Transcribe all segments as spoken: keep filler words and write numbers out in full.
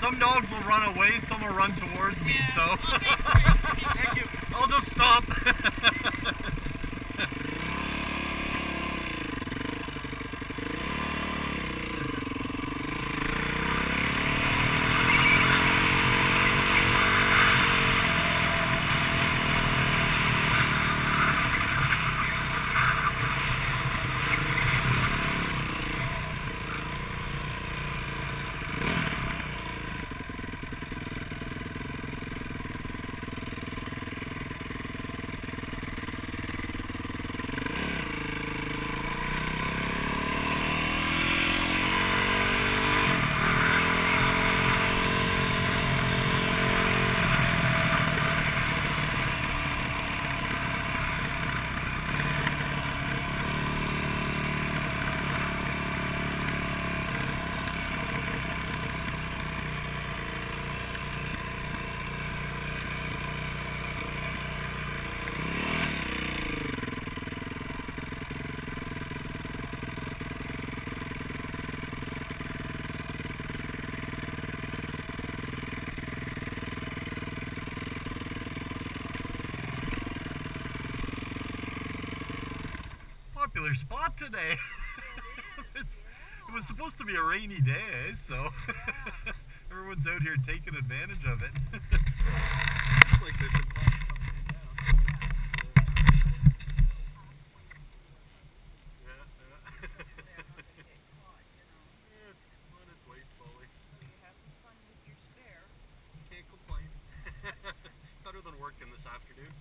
some dogs will run away, some will run towards me, yeah. so. Okay, Thank you. I'll just stop. Popular spot today. It was supposed to be a rainy day, so everyone's out here taking advantage of it. Looks like there's some clouds coming in now. Yeah, yeah. It's on its way slowly. Can't complain. Better than working this afternoon.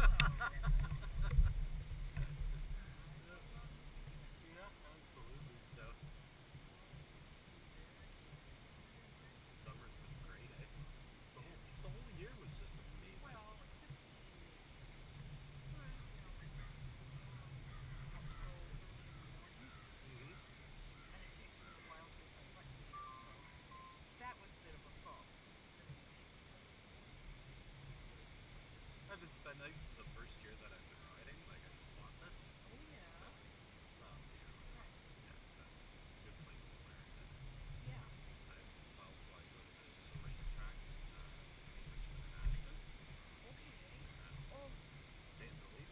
I think the first year that I've been riding, like I just bought this. Oh yeah. So, um, you know, right. Yeah, that's a good place to learn. And yeah. I, well, so I go to the, the racetrack in uh, Richmond and Ashton. Okay. Uh, oh. Basically.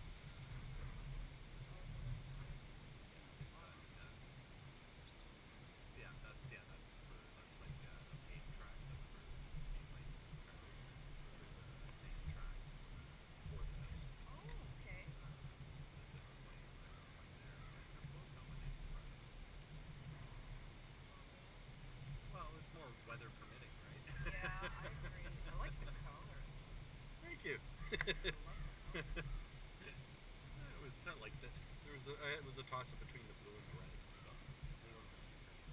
Yeah, that's yeah, that's for that's like uh, a paid track. That's for paid licensed drivers. There's a, a sand track. For the nice. Oh, okay. Uh, specifically, I don't know when they're when they're both going in front. Well, it's more weather permitting, right? Yeah, I agree. I like the color. Thank you. It was kind of like the, there was a, it was a toss up between the blue and the red. So I don't know.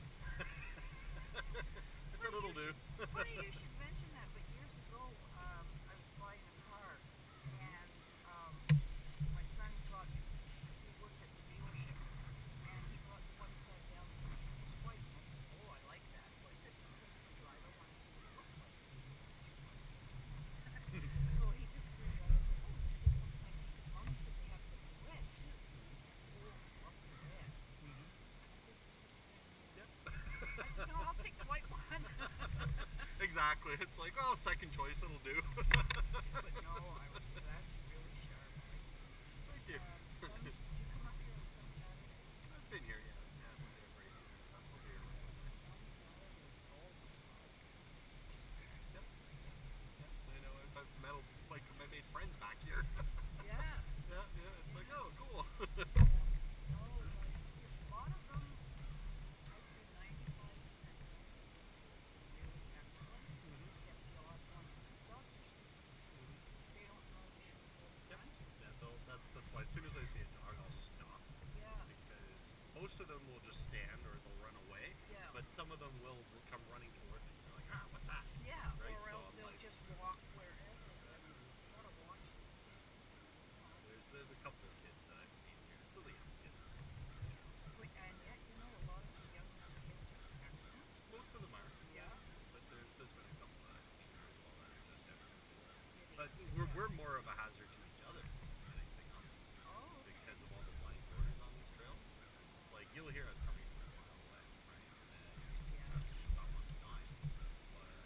I thought it'll do. Funny you should mention that, but years ago, um, I was buying a car, and um, my son got, he worked at the dealership, and he brought one car down, and it was white, and I said, oh, I like that. So I said, take it for a drive, I want to see what it looks like. So he took it for a drive, I said, oh, this looks nice. He said, Mom, he said, they have the red, too. Oh, I love the red. Mm-hmm. And I said, yep. I said, no, I'll take the white one. Exactly. It's like, oh, second choice, it'll do. But no, I was, that's really sharp. Thank you. Um, um, did you come up here on some Saturday? I've been here, yeah. Yeah, when they have races and stuff, I'll be here. Some Saturday is always fun. Yep. Yep. I know. I've, I've met, like, I made friends back here. Yeah. Yeah, yeah. It's like, oh, cool. No, like, a lot of them, I'd say ninety-five percent of them are really excellent. Mm-hmm. Get the odd one. Dogs are stupid. Mm-hmm. They don't know they shouldn't go in front. Yeah, so that's, that's why as soon as I see a dog, I'll stop. Yeah. Because most of them will just stand or they'll run away. Yeah. But some of them will, will come running towards me. They're like, ah, what's that? Yeah, right? or So else I'm they'll like, just walk wherever. I mean, you gotta watch them. there's, there's a couple of kids that I've seen here. Really young kids. But, and yet, you know, a lot of the young kids are excellent. Most of them are. Yeah. But there's, there's been a couple that I've seen here as well that are just excellent. Really? But we're, we're more of a hazard to each other than anything else. Oh. Because of all the blind corners on these trails. Like, you'll hear us coming from a mile away, right? And Yeah. traffic will stop on the dime. But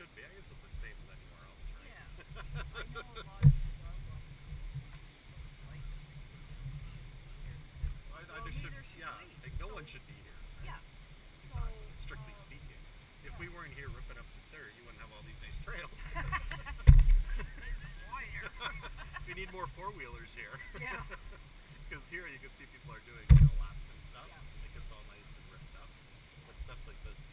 should be. I guess it's the same as anywhere else, right? Yeah. I know a lot of people are going to what it's like and things like that. I, I Well, just should, neither should yeah, we. like, no So- one should be here. Right? Yeah. So, Exactly. Strictly um, speaking. If yeah. we weren't here ripping up the dirt, you wouldn't have all these nice trails. We need more four-wheelers here. Yeah. Because here you can see people are doing, you know, laps and stuff. Yeah. It gets all nice and ripped up. But stuff like this